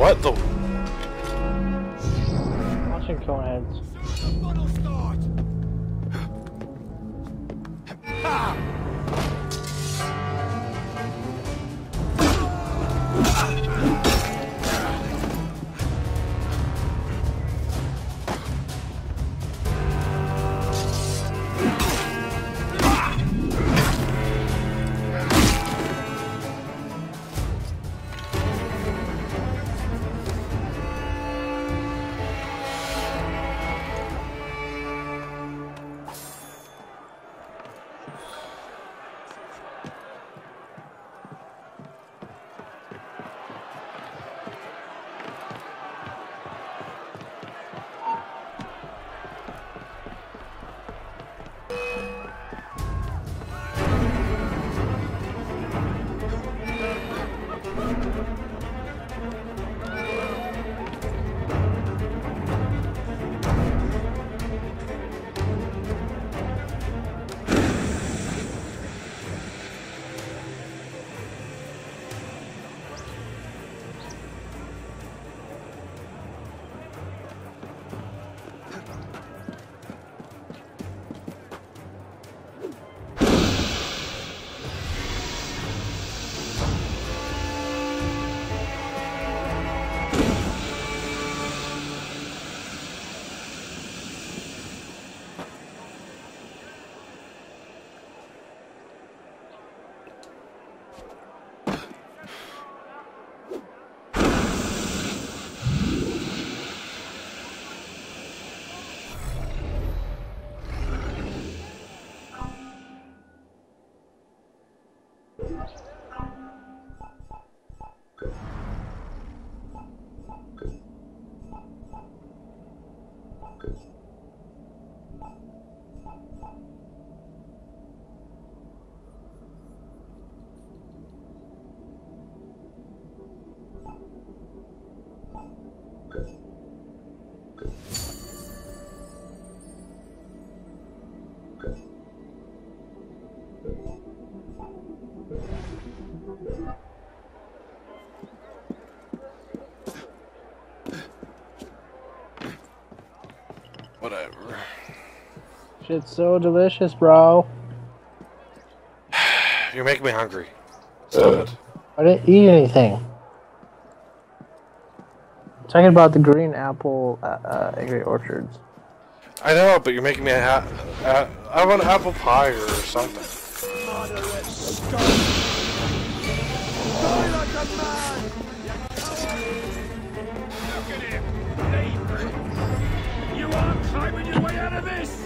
What the? Watching Coneheads. Whatever. Shit's so delicious, bro. You're making me hungry. Stop it. I didn't eat anything. Talking about the green apple Angry Orchards. I know, but you're making me I want apple pie or something. Look at him! You aren't climbing your way out of this!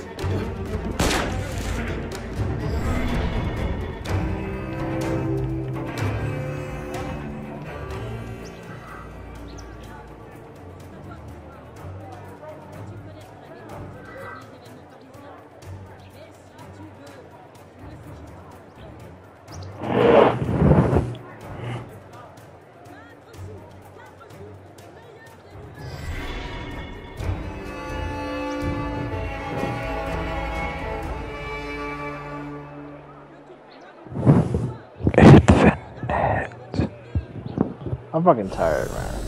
I'm fucking tired, man.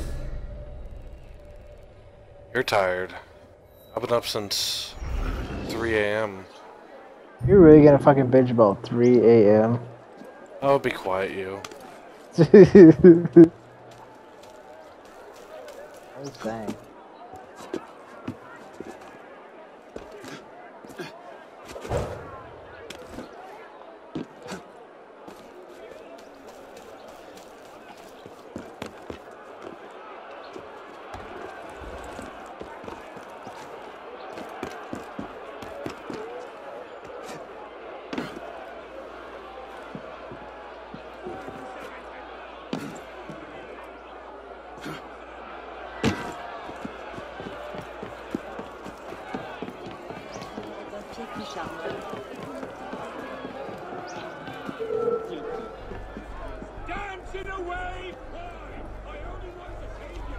You're tired. I've been up since 3 a.m. You're really gonna fucking bitch about 3 a.m.? Oh, be quiet, you. I'm saying. Dancing away! Why? I only want to save you.